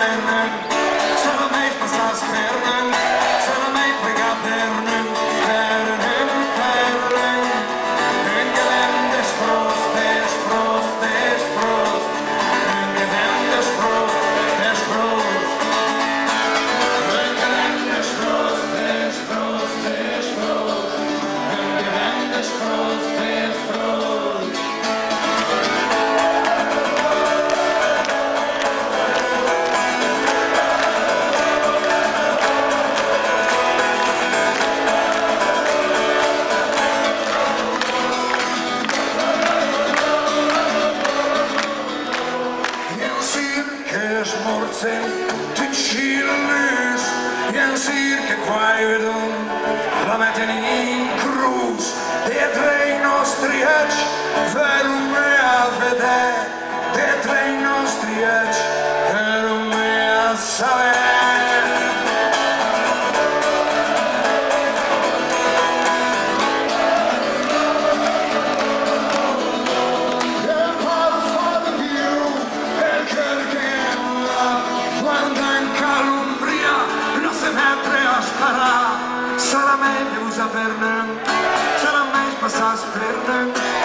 Ty chillus, en cirke kvajdum, la meten in cruz, de trei nostri eci, verum mea vede, de trei nostri eci, verum mea save. Sarà meglio usare per me, sarà meglio passare per me.